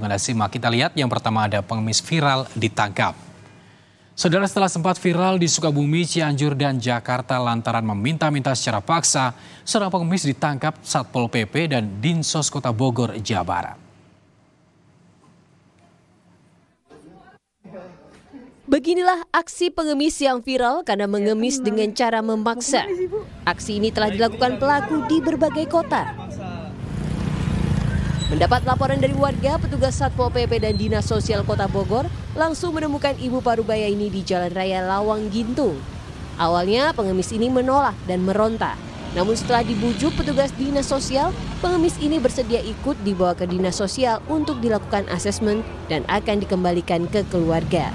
Anda simak. Kita lihat yang pertama ada pengemis viral ditangkap. Saudara, setelah sempat viral di Sukabumi, Cianjur, dan Jakarta lantaran meminta-minta secara paksa, seorang pengemis ditangkap Satpol PP dan Dinsos Kota Bogor, Jawa Barat. Beginilah aksi pengemis yang viral karena mengemis dengan cara memaksa. Aksi ini telah dilakukan pelaku di berbagai kota. Mendapat laporan dari warga, petugas Satpol PP dan Dinas Sosial Kota Bogor langsung menemukan ibu parubaya ini di Jalan Raya Lawang Gintung. Awalnya pengemis ini menolak dan meronta. Namun setelah dibujuk petugas Dinas Sosial, pengemis ini bersedia ikut dibawa ke Dinas Sosial untuk dilakukan asesmen dan akan dikembalikan ke keluarga.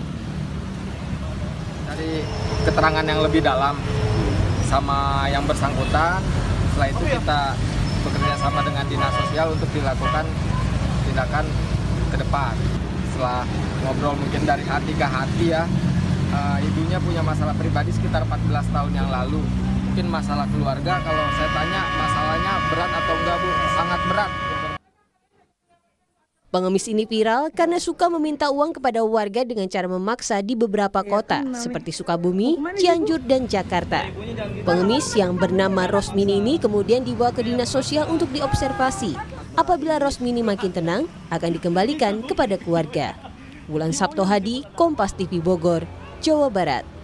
Dari keterangan yang lebih dalam sama yang bersangkutan, setelah itu kita bekerja sama dengan Dinas Sosial untuk dilakukan tindakan ke depan. Setelah ngobrol mungkin dari hati ke hati ya, ibunya punya masalah pribadi sekitar 14 tahun yang lalu. Mungkin masalah keluarga, kalau saya tanya masalahnya berat atau enggak Bu, sangat berat. Pengemis ini viral karena suka meminta uang kepada warga dengan cara memaksa di beberapa kota seperti Sukabumi, Cianjur, dan Jakarta. Pengemis yang bernama Rosmini ini kemudian dibawa ke Dinas Sosial untuk diobservasi. Apabila Rosmini makin tenang, akan dikembalikan kepada keluarga. Wulan Sabtohadi, Kompas TV Bogor, Jawa Barat.